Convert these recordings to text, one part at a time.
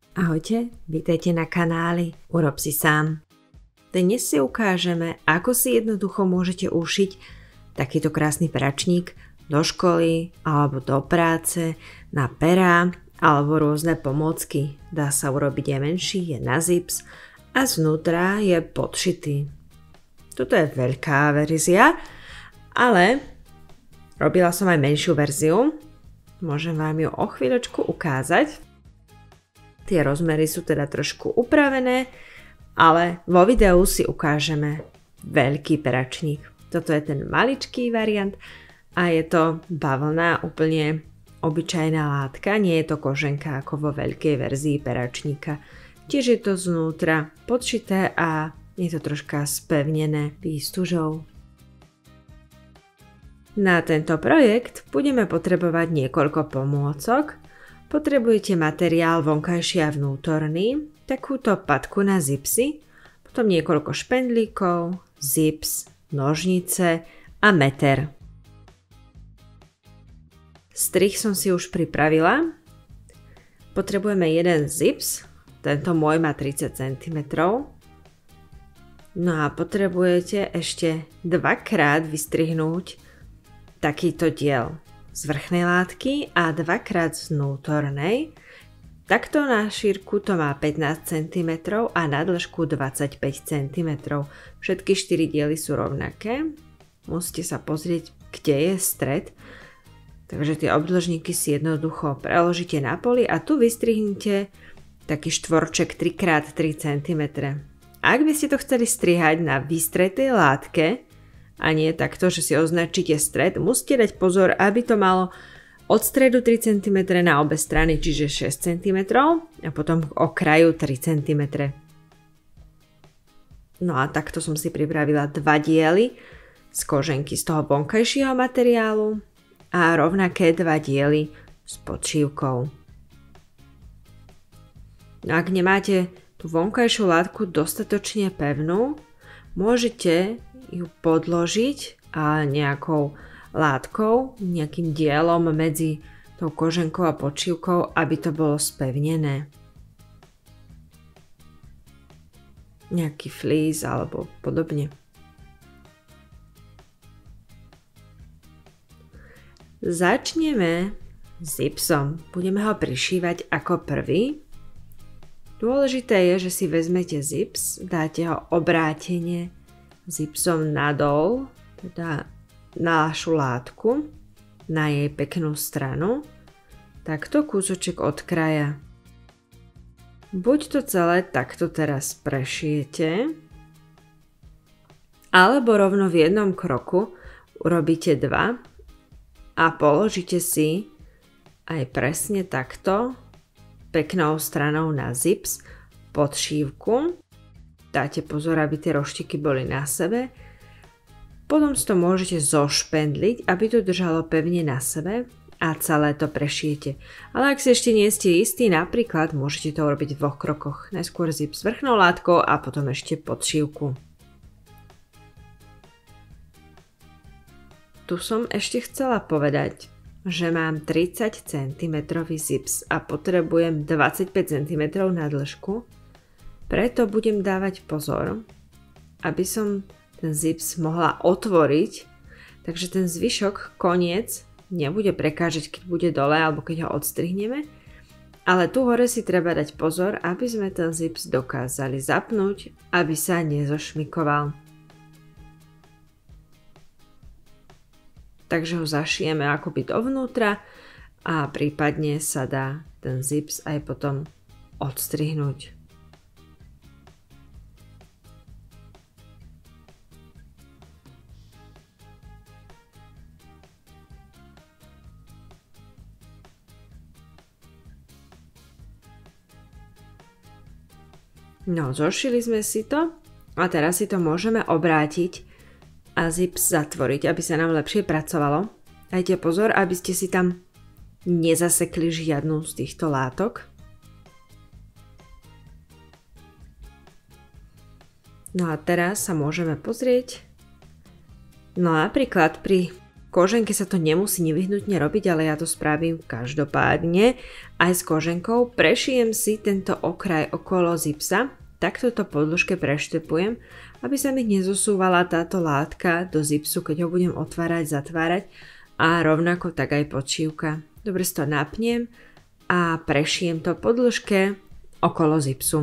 Ahojte, vítajte na kanáli Urob si sám. Dnes si ukážeme, ako si jednoducho môžete ušiť takýto krásny peračník do školy alebo do práce, na perá alebo rôzne pomôcky. Dá sa urobiť aj menší, je na zips a znútra je podšitý. Toto je veľká verzia, ale robila som aj menšiu verziu. Môžem vám ju o chvíľočku ukázať. Tie rozmery sú teda trošku upravené, ale vo videu si ukážeme veľký peračník. Toto je ten maličký variant a je to bavlna, úplne obyčajná látka, nie je to koženka ako vo veľkej verzii peračníka. Tiež je to znútra podšité a je to troška spevnené výstužou. Na tento projekt budeme potrebovať niekoľko pomôcok. Potrebujete materiál vonkajší a vnútorný, takúto patku na zipsy, potom niekoľko špendlíkov, zips, nožnice a meter. Strih som si už pripravila. Potrebujeme jeden zips, tento môj má 30 cm. No a potrebujete ešte dvakrát vystrihnúť takýto diel z vrchnej látky a dvakrát z vnútornej. Takto na šírku to má 15 cm a na dĺžku 25 cm. Všetky 4 diely sú rovnaké. Musíte sa pozrieť, kde je stred. Takže tie obdĺžníky si jednoducho preložíte na poli a tu vystrihnite taký štvorček 3x3 cm. Ak by ste to chceli strihať na vystretej látke, a nie takto, že si označíte stred, musíte dať pozor, aby to malo od stredu 3 cm na obe strany, čiže 6 cm a potom k okraju 3 cm. No a takto som si pripravila dva diely z koženky z toho vonkajšieho materiálu a rovnaké dva diely s podšívkou. No ak nemáte tú vonkajšiu látku dostatočne pevnú, môžete ju podložiť a nejakou látkou, nejakým dielom medzi tou koženkou a podšívkou, aby to bolo spevnené. Nejaký flíz alebo podobne. Začneme zipsom. Budeme ho prišívať ako prvý. Dôležité je, že si vezmete zips, dáte ho obrátene zipsom nadol, teda na našu látku, na jej peknú stranu, takto kúsoček od kraja. Buď to celé takto teraz prešijete, alebo rovno v jednom kroku urobíte dva a položíte si aj presne takto peknou stranou na zips podšívku. Dáte pozor, aby tie roštiky boli na sebe. Potom si to môžete zošpendliť, aby to držalo pevne na sebe a celé to prešijete. Ale ak si ešte nie ste istí, napríklad môžete to urobiť v dvoch krokoch. Najskôr zip s vrchnou látkou a potom ešte podšívku. Tu som ešte chcela povedať, že mám 30 cm zips a potrebujem 25 cm na dĺžku. Preto budem dávať pozor, aby som ten zips mohla otvoriť, takže ten zvyšok, koniec, nebude prekážať, keď bude dole alebo keď ho odstrihneme, ale tu hore si treba dať pozor, aby sme ten zips dokázali zapnúť, aby sa nezošmikoval. Takže ho zašijeme akoby dovnútra a prípadne sa dá ten zips aj potom odstrihnúť. No, zošili sme si to a teraz si to môžeme obrátiť a zips zatvoriť, aby sa nám lepšie pracovalo. Dajte pozor, aby ste si tam nezasekli žiadnu z týchto látok. No a teraz sa môžeme pozrieť. No napríklad pri Koženke sa to nemusí nevyhnutne robiť, ale ja to spravím každopádne. Aj s koženkou prešijem si tento okraj okolo zipsa, takto to podĺžke preštepujem, aby sa mi nezosúvala táto látka do zipsu, keď ho budem otvárať, zatvárať a rovnako tak aj podšívka. Dobre si to napnem a prešijem to podĺžke okolo zipsu.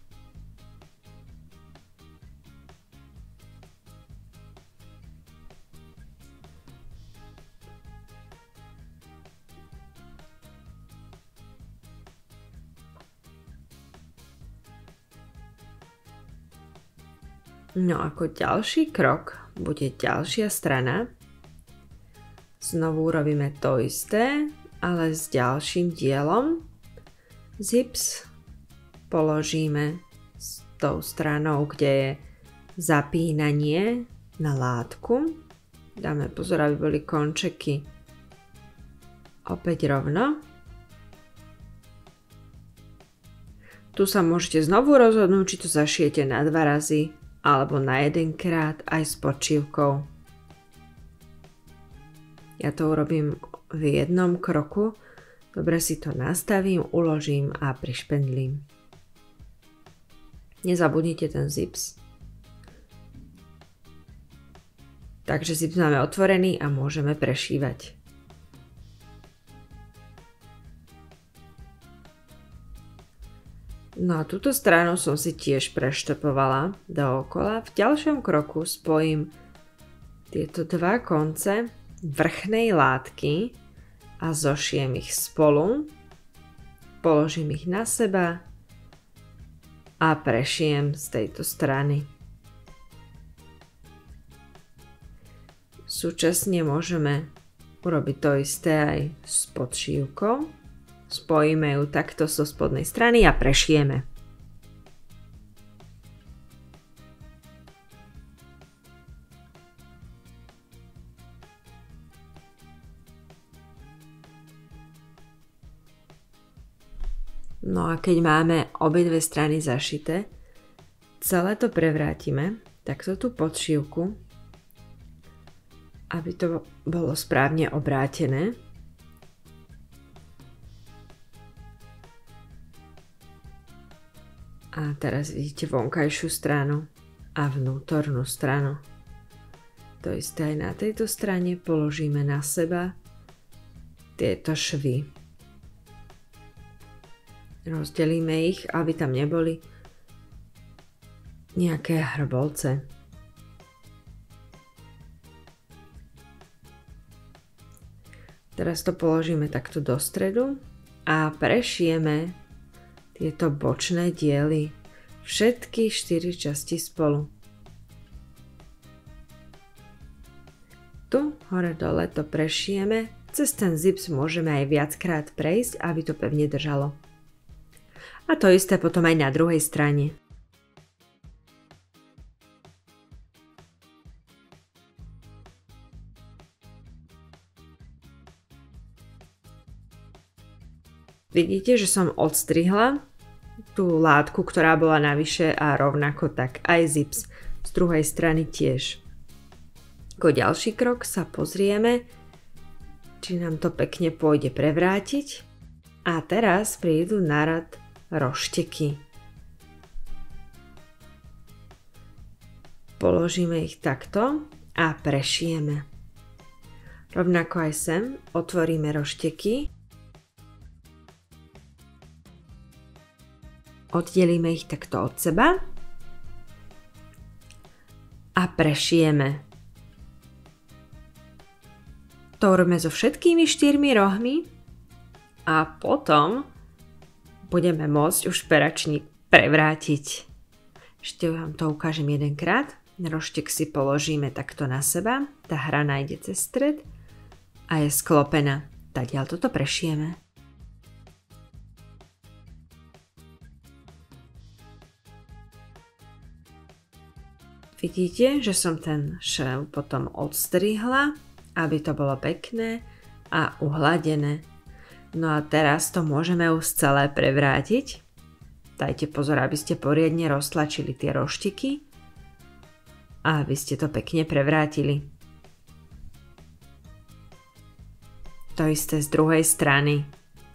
No ako ďalší krok bude ďalšia strana. Znovu urobíme to isté, ale s ďalším dielom. Zips položíme s tou stranou, kde je zapínanie na látku. Dáme pozor, aby boli končeky opäť rovno. Tu sa môžete znovu rozhodnúť, či to zašijete na 2 razy alebo na 1 krát aj s podšívkou. Ja to urobím v jednom kroku. Dobre si to nastavím, uložím a prišpendlím. Nezabudnite ten zips. Takže zips máme otvorený a môžeme prešívať. No a túto stranu som si tiež preštepovala dookola. V ďalšom kroku spojím tieto 2 konce vrchnej látky a zošijem ich spolu. Položím ich na seba a prešijem z tejto strany. Súčasne môžeme urobiť to isté aj s podšívkou. Spojíme ju takto zo spodnej strany a prešijeme. No a keď máme obidve strany zašité, celé to prevrátime, takto tú podšívku, aby to bolo správne obrátené. A teraz vidíte vonkajšiu stranu a vnútornú stranu. To isté aj na tejto strane položíme na seba tieto švy. Rozdelíme ich, aby tam neboli nejaké hrbolce. Teraz to položíme takto do stredu a prešijeme tieto bočné diely, všetky 4 časti spolu. Tu hore dole to prešijeme, cez ten zips môžeme aj viackrát prejsť, aby to pevne držalo. A to isté potom aj na druhej strane. Vidíte, že som odstrihla tú látku, ktorá bola navyše a rovnako tak aj zips z druhej strany tiež. Ako ďalší krok sa pozrieme, či nám to pekne pôjde prevrátiť. A teraz prídu na rad rošteky. Položíme ich takto a prešijeme. Rovnako aj sem otvoríme rošteky. Oddelíme ich takto od seba a prešijeme. To robíme so všetkými 4 rohmi a potom budeme môcť už peračník prevrátiť. Ešte vám to ukážem jedenkrát. Roštek si položíme takto na seba, tá hrana ide cez stred a je sklopená. Tadiaľ toto prešijeme. Vidíte, že som ten šev potom odstrihla, aby to bolo pekné a uhladené. No a teraz to môžeme už celé prevrátiť. Dajte pozor, aby ste poriadne roztlačili tie roštiky a aby ste to pekne prevrátili. To isté z druhej strany.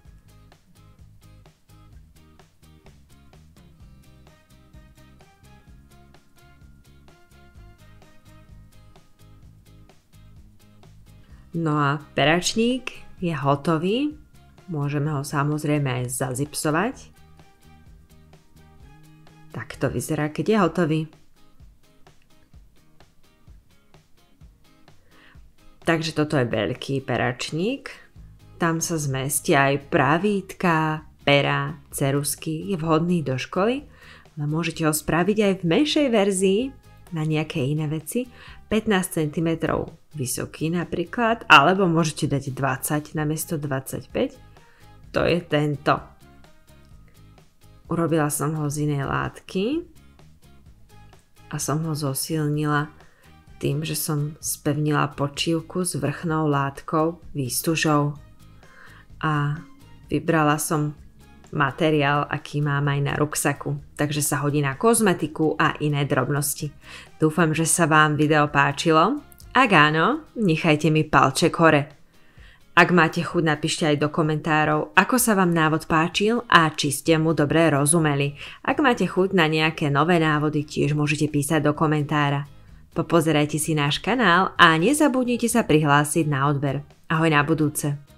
No a peračník je hotový. Môžeme ho samozrejme aj zazipsovať. Tak to vyzerá, keď je hotový. Takže toto je veľký peračník. Tam sa zmestia aj pravítka, pera, ceruzky. Je vhodný do školy, ale môžete ho spraviť aj v menšej verzii na nejaké iné veci. 15 cm vysoký napríklad, alebo môžete dať 20 namiesto 25. To je tento. Urobila som ho z inej látky a som ho zosilnila tým, že som spevnila počívku s vrchnou látkou výstužou. A vybrala som materiál, aký mám aj na ruksaku, takže sa hodí na kozmetiku a iné drobnosti. Dúfam, že sa vám video páčilo. Ak áno, nechajte mi palček hore. Ak máte chuť, napíšte aj do komentárov, ako sa vám návod páčil a či ste mu dobre rozumeli. Ak máte chuť na nejaké nové návody, tiež môžete písať do komentára. Popozerajte si náš kanál a nezabudnite sa prihlásiť na odber. Ahoj na budúce.